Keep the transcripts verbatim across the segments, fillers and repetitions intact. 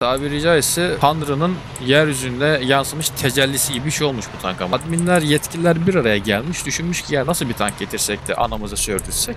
Tabiri caizse Tanrı'nın yeryüzünde yansımış tecellisi gibi bir şey olmuş bu tank ama. Adminler, yetkililer bir araya gelmiş, düşünmüş ki ya nasıl bir tank getirsek de anamızı sördürsek.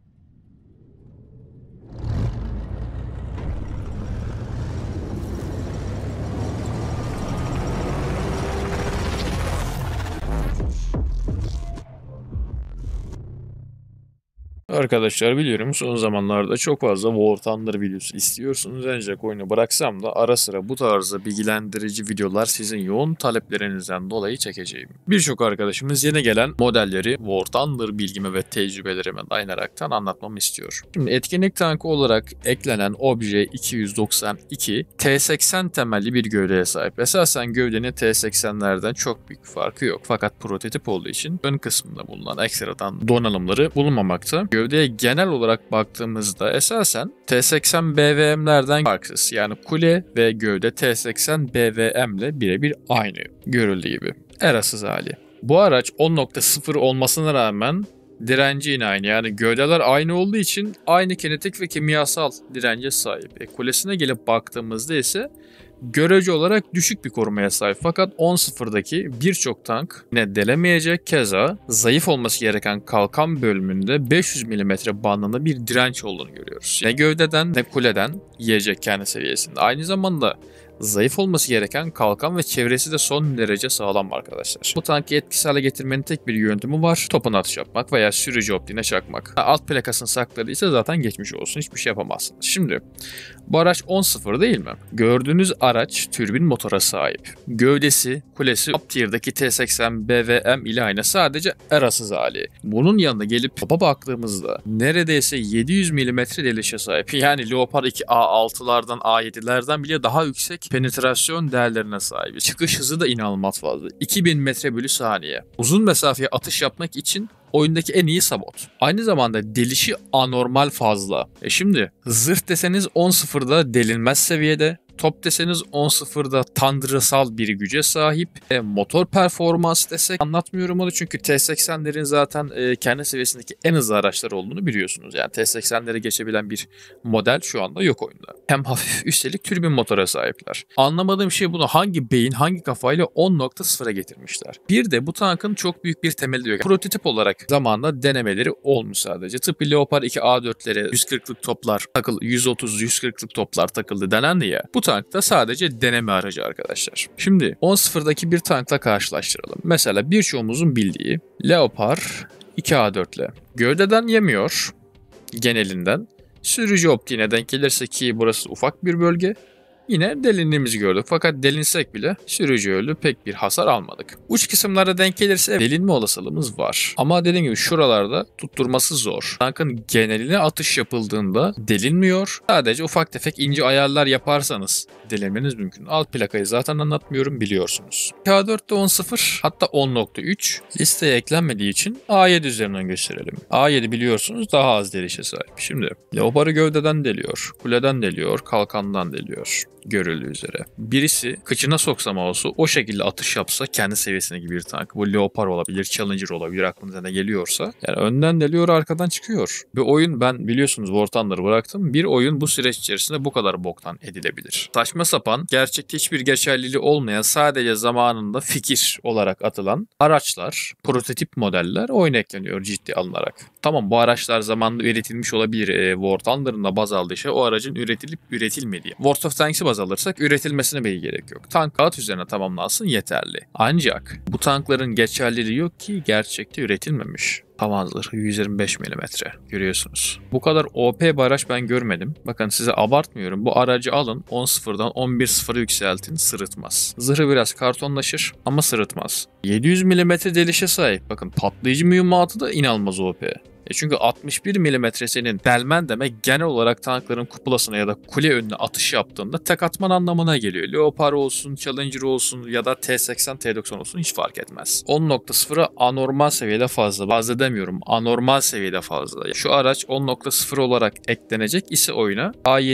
Arkadaşlar biliyorum son zamanlarda çok fazla War Thunder videosu istiyorsunuz ancak oyunu bıraksam da ara sıra bu tarzda bilgilendirici videolar sizin yoğun taleplerinizden dolayı çekeceğim. Birçok arkadaşımız yeni gelen modelleri War Thunder bilgime ve tecrübelerime dayanaraktan anlatmamı istiyor. Şimdi etkinlik tankı olarak eklenen Obje iki yüz doksan iki T seksen temelli bir gövdeye sahip. Esasen gövdenin T seksenlerden çok büyük farkı yok fakat prototip olduğu için ön kısmında bulunan ekstradan donanımları bulunmamakta. Gövdeye genel olarak baktığımızda esasen T seksen B V M'lerden farksız. Yani kule ve gövde T seksen B V M ile birebir aynı görüldüğü gibi. Erasız hali. Bu araç on nokta sıfır olmasına rağmen direnci yine aynı. Yani gövdeler aynı olduğu için aynı kinetik ve kimyasal dirence sahip. E, kulesine gelip baktığımızda ise görece olarak düşük bir korumaya sahip fakat on sıfırdaki birçok tank yine delemeyecek, keza zayıf olması gereken kalkan bölümünde beş yüz milimetre bandında bir direnç olduğunu görüyoruz. Ne gövdeden ne kuleden yiyecek kendi seviyesinde. Aynı zamanda zayıf olması gereken kalkan ve çevresi de son derece sağlam arkadaşlar. Bu tankı etkisiz hale getirmenin tek bir yöntemi var. Topun atış yapmak veya sürücü optiğine çakmak. Alt plakasını sakladıysa zaten geçmiş olsun. Hiçbir şey yapamazsınız. Şimdi bu araç on sıfır değil mi? Gördüğünüz araç türbin motora sahip. Gövdesi, kulesi top tier'daki T seksen B V M ile aynı. Sadece erasız hali. Bunun yanına gelip topa baktığımızda neredeyse yedi yüz milimetre delişe sahip. Yani Leopard iki A altılardan A yedilerden bile daha yüksek penetrasyon değerlerine sahip. Çıkış hızı da inanılmaz fazla. iki bin metre bölü saniye. Uzun mesafeye atış yapmak için oyundaki en iyi sabot. Aynı zamanda delişi anormal fazla. E şimdi zırh deseniz on sıfırda delinmez seviyede. Top deseniz on sıfırda tanrısal bir güce sahip. E, motor performans desek anlatmıyorum onu çünkü T seksenlerin zaten e, kendi seviyesindeki en hızlı araçlar olduğunu biliyorsunuz. Yani T seksenleri geçebilen bir model şu anda yok oyunda. Hem hafif üstelik türbin motora sahipler. Anlamadığım şey bunu hangi beyin hangi kafayla on nokta sıfıra getirmişler. Bir de bu tankın çok büyük bir temeli yok. Prototip olarak zamanla denemeleri olmuş sadece. Tıpkı Leopard iki A dörtlere yüz kırklık toplar takıldı, yüz otuz yüz kırklık toplar takıldı denendi ya. Bu tank da sadece deneme aracı arkadaşlar. Şimdi on sıfırdaki bir tankla karşılaştıralım. Mesela birçoğumuzun bildiği Leopard iki A dört ile gövdeden yemiyor genelinden. Sürücü optiğine denk gelirse ki burası ufak bir bölge. Yine delindiğimizi gördük fakat delinsek bile sürücü öldü pek bir hasar almadık. Uç kısımlara denk gelirse delinme olasılığımız var. Ama dediğim gibi şuralarda tutturması zor. Tankın geneline atış yapıldığında delinmiyor. Sadece ufak tefek ince ayarlar yaparsanız delinmeniz mümkün. Alt plakayı zaten anlatmıyorum biliyorsunuz. K dörtte on sıfır hatta on nokta üç listeye eklenmediği için A yedi üzerinden gösterelim. A yedi biliyorsunuz daha az delişe sahip. Şimdi Leopard'ı gövdeden deliyor, kuleden deliyor, kalkandan deliyor. Görüldüğü üzere. Birisi kıçına soksa mouse'u o şekilde atış yapsa kendi seviyesine gibi bir tank. Bu Leopard olabilir, Challenger olabilir aklınıza ne geliyorsa. Yani önden deliyor arkadan çıkıyor. Bir oyun ben biliyorsunuz War Thunder'ı bıraktım. Bir oyun bu süreç içerisinde bu kadar boktan edilebilir. Saçma sapan, gerçekte hiçbir geçerliliği olmayan sadece zamanında fikir olarak atılan araçlar, prototip modeller oyuna ekleniyor ciddi alınarak. Tamam bu araçlar zamanında üretilmiş olabilir. E, War Thunder'ın da baz aldığı şey o aracın üretilip üretilmediği. World of Tanks'i baz alırsak üretilmesine bile gerek yok. Tank kağıt üzerine tamamlansın yeterli. Ancak bu tankların geçerliliği yok ki gerçekte üretilmemiş. Tavan zırhı yüz yirmi beş milimetre görüyorsunuz. Bu kadar O P bir araç ben görmedim. Bakın size abartmıyorum. Bu aracı alın on sıfırdan on bir sıfıra yükseltin sırıtmaz. Zırhı biraz kartonlaşır ama sırıtmaz. yedi yüz milimetre delişe sahip. Bakın patlayıcı mühimmatı da inanılmaz O P. E çünkü altmış bir milimetresinin delmen demek genel olarak tankların kupulasına ya da kule önüne atış yaptığında tek atman anlamına geliyor. Leopard olsun, Challenger olsun ya da T seksen, T doksan olsun hiç fark etmez. on nokta sıfıra anormal seviyede fazla. Fazla demiyorum. Anormal seviyede fazla. Şu araç on nokta sıfır olarak eklenecek ise oyuna A yedi,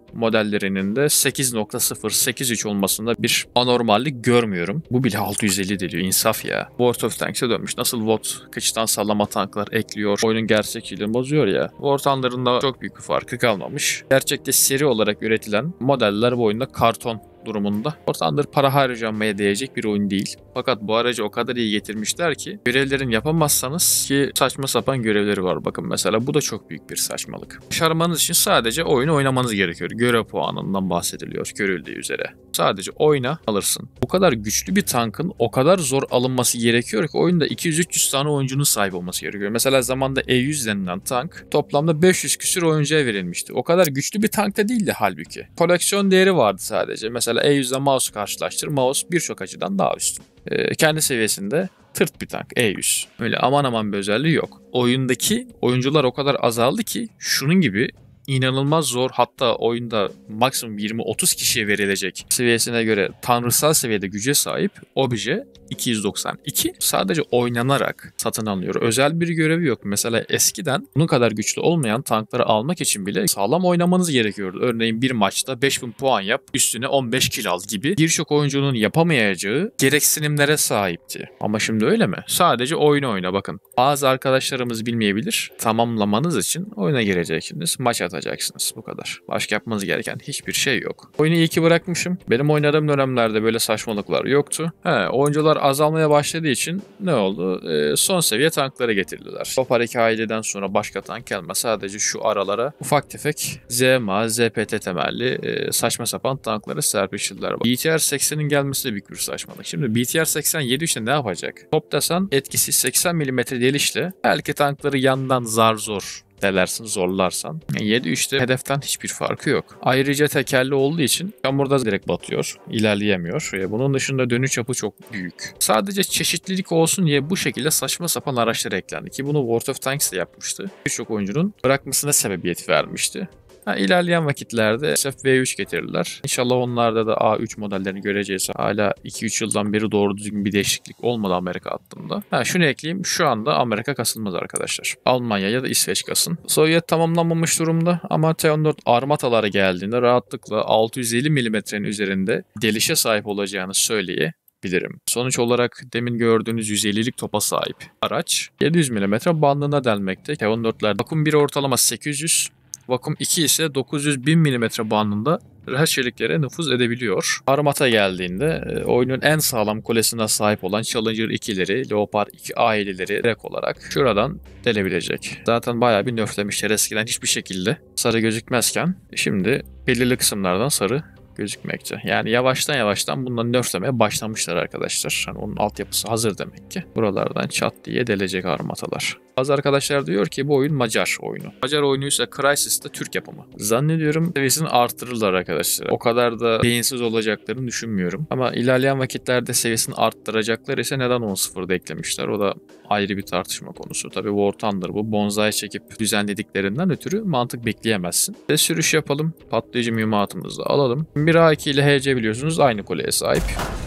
modellerinin de sekiz nokta sıfır sekiz üç olmasında bir anormallik görmüyorum. Bu bile altı yüz elli deliyor, insaf ya. World of Tanks'e dönmüş. Nasıl W O T kıçtan sallama tanklar ekliyor, oyunun gerçekçiliğini bozuyor ya. War Thunder'ın da çok büyük bir farkı kalmamış. Gerçekte seri olarak üretilen modeller bu oyunda karton durumunda. War Thunder para harcanmaya değecek bir oyun değil. Fakat bu aracı o kadar iyi getirmişler ki görevlerini yapamazsanız ki saçma sapan görevleri var. Bakın mesela bu da çok büyük bir saçmalık. Başarmanız için sadece oyunu oynamanız gerekiyor. Görev puanından bahsediliyor görüldüğü üzere. Sadece oyna alırsın. Bu kadar güçlü bir tankın o kadar zor alınması gerekiyor ki oyunda iki yüz üç yüz tane oyuncunun sahip olması gerekiyor. Mesela zamanda E yüz denilen tank toplamda beş yüz küsür oyuncuya verilmişti. O kadar güçlü bir tank da değildi halbuki. Koleksiyon değeri vardı sadece. Mesela E yüz ile mouse karşılaştır. Mouse birçok açıdan daha üstün. Ee, kendi seviyesinde tırt bir tank E yüz. Öyle aman aman bir özelliği yok. Oyundaki oyuncular o kadar azaldı ki şunun gibi inanılmaz zor, hatta oyunda maksimum yirmi otuz kişiye verilecek seviyesine göre tanrısal seviyede güce sahip obje iki yüz doksan iki sadece oynanarak satın alınıyor. Özel bir görevi yok. Mesela eskiden bunun kadar güçlü olmayan tankları almak için bile sağlam oynamanız gerekiyordu. Örneğin bir maçta beş bin puan yap, üstüne on beş kill al gibi birçok oyuncunun yapamayacağı gereksinimlere sahipti. Ama şimdi öyle mi? Sadece oyunu oyna bakın. Bazı arkadaşlarımız bilmeyebilir. Tamamlamanız için oyuna gireceksiniz. Maç atacaksınız. Bu kadar. Başka yapmanız gereken hiçbir şey yok. Oyunu iyi ki bırakmışım. Benim oynadığım dönemlerde böyle saçmalıklar yoktu. He, oyuncular azalmaya başladığı için ne oldu? E, son seviye tankları getirdiler. Topar iki aileden sonra başka tank gelmez. Sadece şu aralara ufak tefek Z M A, Z P T temelli e, saçma sapan tankları serpiştirdiler. B T R seksenin gelmesi de büyük bir saçmalık. Şimdi B T R seksen yedi üçte ne yapacak? Top desen etkisiz seksen milimetre delişle belki tankları yandan zar zor delersin, zorlarsan. yedi üçte hedeften hiçbir farkı yok. Ayrıca tekerli olduğu için çamurda direkt batıyor. İlerleyemiyor. Bunun dışında dönüş yapı çok büyük. Sadece çeşitlilik olsun diye bu şekilde saçma sapan araçlar eklendi ki bunu World of Tanks de yapmıştı. Birçok oyuncunun bırakmasına sebebiyet vermişti. Ha, ilerleyen vakitlerde S F V üç getirirler. İnşallah onlarda da A üç modellerini göreceğiz. Hala iki üç yıldan beri doğru düzgün bir değişiklik olmadı Amerika hattında. Ha, şunu ekleyeyim. Şu anda Amerika kasılmaz arkadaşlar. Almanya ya da İsveç kasın. Sovyet tamamlanmamış durumda ama T on dört armatalara geldiğinde rahatlıkla altı yüz elli milimetrenin üzerinde delişe sahip olacağını söyleyebilirim. Sonuç olarak demin gördüğünüz yüz ellilik topa sahip araç yedi yüz milimetre bandına delmekte. T on dörtler vakum bir ortalama sekiz yüz, vakum iki ise dokuz yüz bin milimetre bandında her çeliklere nüfuz edebiliyor. Armata geldiğinde oyunun en sağlam kulesine sahip olan Challenger ikileri, Leopard iki aileleri direkt olarak şuradan delebilecek. Zaten bayağı bir nerflemişler, eskiden hiçbir şekilde sarı gözükmezken şimdi belirli kısımlardan sarı gözükmekte. Yani yavaştan yavaştan bundan nerflemeye başlamışlar arkadaşlar. Yani onun altyapısı hazır demek ki. Buralardan çat diye delecek armatalar. Bazı arkadaşlar diyor ki bu oyun Macar oyunu. Macar oyunuysa Crysis de Türk yapımı. Zannediyorum seviyesini artırırlar arkadaşlar. O kadar da beyinsiz olacaklarını düşünmüyorum. Ama ilerleyen vakitlerde seviyesini arttıracaklar ise neden on sıfırda eklemişler? O da ayrı bir tartışma konusu. Tabii War Thunder bu. Bonsai çekip düzenlediklerinden ötürü mantık bekleyemezsin. Ve sürüş yapalım. Patlayıcı mühimmatımızı da alalım. bir A iki ile H C biliyorsunuz aynı kuleye sahip.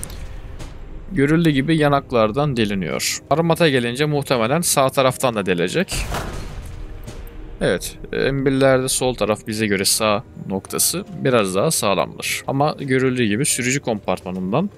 Görüldüğü gibi yanaklardan deliniyor. Armata gelince muhtemelen sağ taraftan da delecek. Evet, M bir'lerde sol taraf bize göre sağ noktası biraz daha sağlamdır. Ama görüldüğü gibi sürücü kompartmanından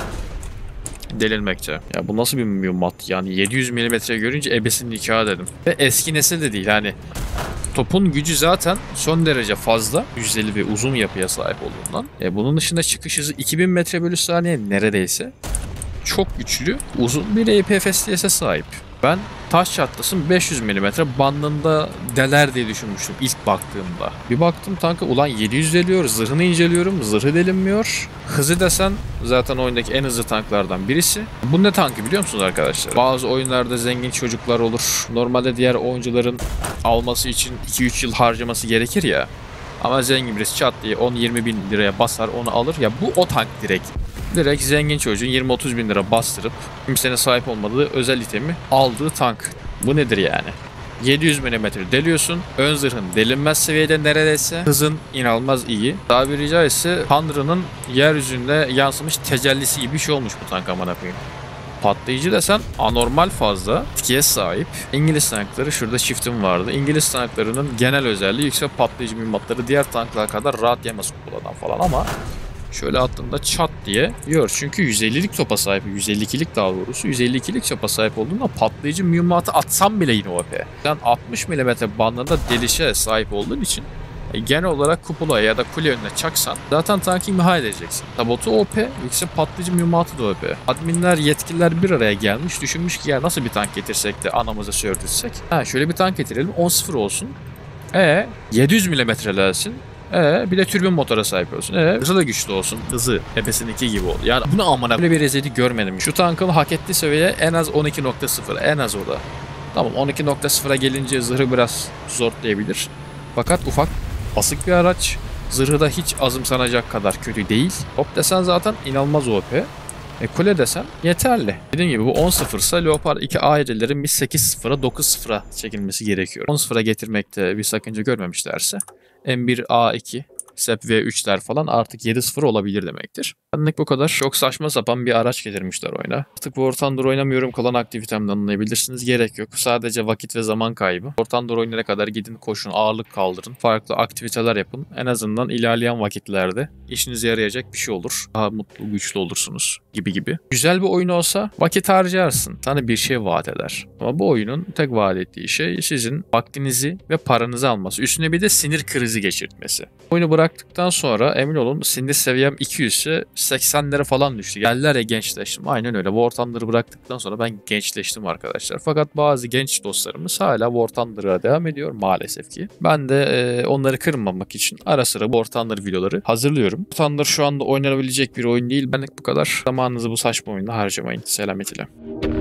delinmekte. Ya bu nasıl bir mühimmat yani, yedi yüz milimetre görünce ebesinin nikahı dedim. Ve eski nesil de değil hani. Topun gücü zaten son derece fazla. yüz elli ve uzun yapıya sahip olduğundan. E bunun dışında çıkış hızı iki bin metre bölü saniye neredeyse. Çok güçlü, uzun bir E P F S T'ye sahip. Ben taş çatlasın beş yüz milimetre bandında deler diye düşünmüştüm ilk baktığımda. Bir baktım tanka ulan yedi yüz deliyor, zırhını inceliyorum, zırhı delinmiyor. Hızı desen zaten oyundaki en hızlı tanklardan birisi. Bu ne tankı biliyor musunuz arkadaşlar? Bazı oyunlarda zengin çocuklar olur. Normalde diğer oyuncuların alması için iki üç yıl harcaması gerekir ya. Ama zengin birisi çat diye on yirmi bin liraya basar, onu alır. Ya bu o tank direkt. Direkt zengin çocuğun yirmi otuz bin lira bastırıp kimsenin sahip olmadığı özel itemi aldığı tank. Bu nedir yani? yedi yüz milimetre deliyorsun. Ön zırhın delinmez seviyede neredeyse. Hızın inanılmaz iyi. Tabiri caizse Tanrı'nın yeryüzünde yansımış tecellisi gibi bir şey olmuş bu tank amına koyayım. Patlayıcı desen anormal fazla etkiye sahip. İngiliz tankları, şurada shift'im vardı. İngiliz tanklarının genel özelliği yüksek patlayıcı mühimmatları diğer tanklar kadar rahat yemez kupoladan falan ama şöyle attığında çat diye yiyor. Çünkü yüz ellilik topa sahip. yüz elli ikilik daha doğrusu. yüz elli ikilik topa sahip olduğunda patlayıcı mühimmatı atsam bile yine O P. Sen altmış milimetre bandında delişe sahip olduğun için e, genel olarak kupolaya ya da kule önüne çaksan zaten tankı imha edeceksin. Tabotu O P, yüksek patlayıcı mühimmatı da O P. Adminler, yetkililer bir araya gelmiş. Düşünmüş ki ya nasıl bir tank getirsek de anamıza sördürsek. Ha şöyle bir tank getirelim. on sıfır olsun. E yedi yüz milimetrelersin. Ee, bir de türbin motora sahip olsun. Ee, hızı da güçlü olsun. Hızı Efes'inki gibi oldu. Yani bunu amına böyle bir rezillik görmedim. Şu tankın hak ettiği seviye en az on iki nokta sıfır. En az o da. Tamam on iki nokta sıfıra gelince zırhı biraz zorlayabilir. Fakat ufak basık bir araç. Zırhı da hiç azımsanacak kadar kötü değil. Hop desen zaten inanılmaz O P. E kule desem yeterli. Dediğim gibi bu on sıfır ise Leopard iki ailelerin bir sekiz sıfıra dokuz sıfıra çekilmesi gerekiyor. on sıfıra getirmekte bir sakınca görmemişlerse M bir A iki, S E P V üçler falan artık yedi sıfır olabilir demektir. Benlik bu kadar. Çok saçma sapan bir araç getirmişler oyuna. Artık War Thunder oynamıyorum kalan aktivitemden anlayabilirsiniz. Gerek yok. Sadece vakit ve zaman kaybı. War Thunder oynayana kadar gidin koşun, ağırlık kaldırın. Farklı aktiviteler yapın. En azından ilerleyen vakitlerde işinize yarayacak bir şey olur. Daha mutlu, güçlü olursunuz gibi gibi. Güzel bir oyun olsa vakit harcarsın. Sana bir şey vaat eder. Ama bu oyunun tek vaat ettiği şey sizin vaktinizi ve paranızı alması. Üstüne bir de sinir krizi geçirtmesi. Oyunu bıraktıktan sonra emin olun sinir seviyem iki yüz ise seksenlere falan düştü. Geldiler ya gençleştim. Aynen öyle. War Thunder'ı bıraktıktan sonra ben gençleştim arkadaşlar. Fakat bazı genç dostlarımız hala War Thunder'a devam ediyor maalesef ki. Ben de e, onları kırmamak için ara sıra War Thunder videoları hazırlıyorum. War Thunder şu anda oynanabilecek bir oyun değil. Benlik bu kadar. Zamanınızı bu saçma oyunda harcamayın. Selamet ile.